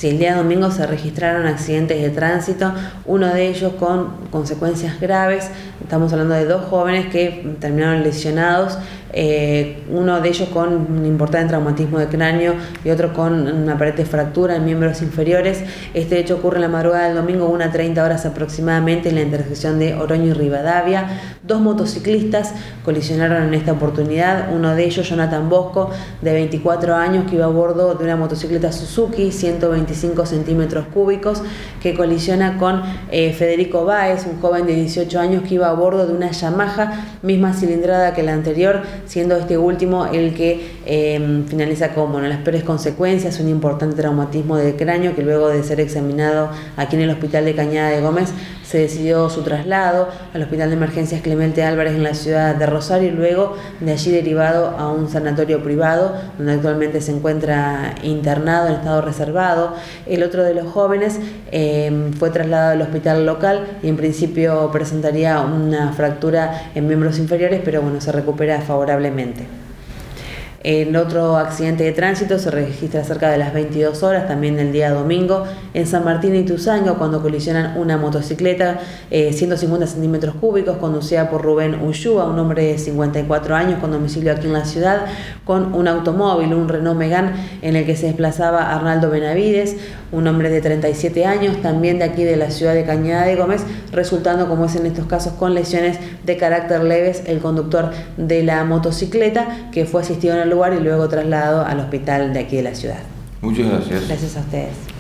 Sí, el día domingo se registraron accidentes de tránsito, uno de ellos con consecuencias graves. Estamos hablando de 2 jóvenes que terminaron lesionados, uno de ellos con un importante traumatismo de cráneo y otro con una aparente fractura en miembros inferiores. Este hecho ocurre en la madrugada del domingo, 1:30 horas aproximadamente, en la intersección de Oroño y Rivadavia. 2 motociclistas colisionaron en esta oportunidad, uno de ellos, Jonathan Bosco, de 24 años, que iba a bordo de una motocicleta Suzuki 125 centímetros cúbicos, que colisiona con Federico Báez, un joven de 18 años que iba a bordo de una Yamaha, misma cilindrada que la anterior, siendo este último el que finaliza con las peores consecuencias, un importante traumatismo de cráneo, que luego de ser examinado aquí en el hospital de Cañada de Gómez se decidió su traslado al Hospital de Emergencias Clemente Álvarez en la ciudad de Rosario, y luego de allí derivado a un sanatorio privado donde actualmente se encuentra internado en estado reservado. El otro de los jóvenes fue trasladado al hospital local y en principio presentaría una fractura en miembros inferiores, pero bueno, se recupera favorablemente. El otro accidente de tránsito se registra cerca de las 22 horas, también el día domingo, en San Martín y Ituzaingó, cuando colisionan una motocicleta 150 centímetros cúbicos, conducida por Rubén Ullúa, un hombre de 54 años con domicilio aquí en la ciudad, con un automóvil, un Renault Megane, en el que se desplazaba Arnaldo Benavides, un hombre de 37 años, también de aquí de la ciudad de Cañada de Gómez, resultando, como es en estos casos, con lesiones de carácter leves el conductor de la motocicleta, que fue asistido en el lugar y luego trasladado al hospital de aquí de la ciudad. Muchas gracias. Gracias a ustedes.